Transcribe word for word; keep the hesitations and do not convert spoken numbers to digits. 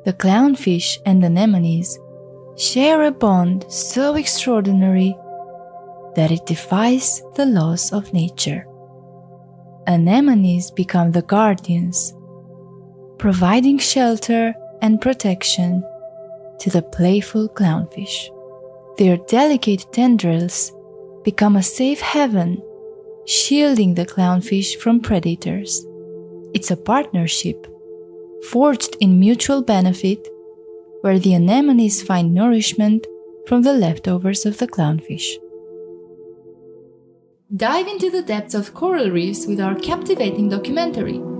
The clownfish and anemones share a bond so extraordinary that it defies the laws of nature. Anemones become the guardians, providing shelter and protection to the playful clownfish. Their delicate tendrils become a safe haven, shielding the clownfish from predators. It's a partnership, forged in mutual benefit, where the anemones find nourishment from the leftovers of the clownfish. Dive into the depths of coral reefs with our captivating documentary.